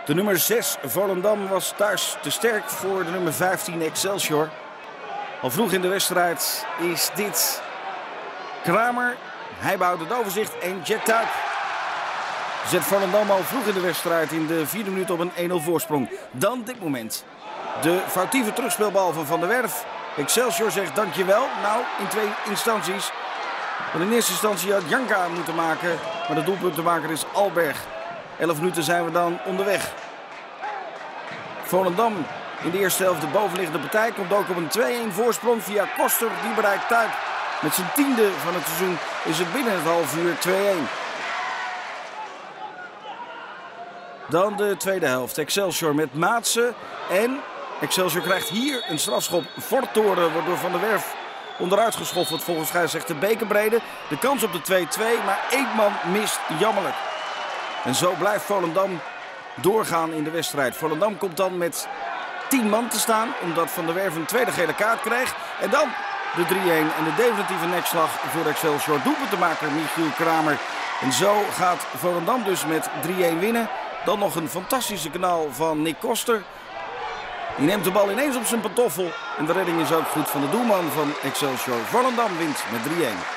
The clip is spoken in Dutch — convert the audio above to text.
De nummer 6 Volendam was thuis te sterk voor de nummer 15 Excelsior. Al vroeg in de wedstrijd is dit Kramer. Hij behoudt het overzicht en Jack Tuip zet Volendam al vroeg in de wedstrijd in de 4e minuut op een 1-0 voorsprong. Dan dit moment. De foutieve terugspeelbal van Van der Werf. Excelsior zegt dankjewel. Nou, in 2 instanties. Want in eerste instantie had Janka moeten maken. Maar de doelpuntenmaker is Alberg. 11 minuten zijn we dan onderweg. Volendam in de eerste helft de bovenliggende partij. Komt ook op een 2-1 voorsprong via Koster. Die bereikt Tuip. Met zijn 10e van het seizoen is het binnen het half uur 2-1. Dan de tweede helft. Excelsior met Maatsen. En Excelsior krijgt hier een strafschop. Vortoren wordt door Van der Werf onderuit geschoffeld volgens scheidsrechter Bekenbrede. De kans op de 2-2, maar Eekman mist jammerlijk. En zo blijft Volendam doorgaan in de wedstrijd. Volendam komt dan met 10 man te staan, omdat Van der Werf een tweede gele kaart krijgt. En dan de 3-1 en de definitieve nekslag voor Excelsior. Doelpuntenmaker Michiel Kramer. En zo gaat Volendam dus met 3-1 winnen. Dan nog een fantastische kanaal van Nick Koster. Die neemt de bal ineens op zijn pantoffel. En de redding is ook goed van de doelman van Excelsior. Volendam wint met 3-1.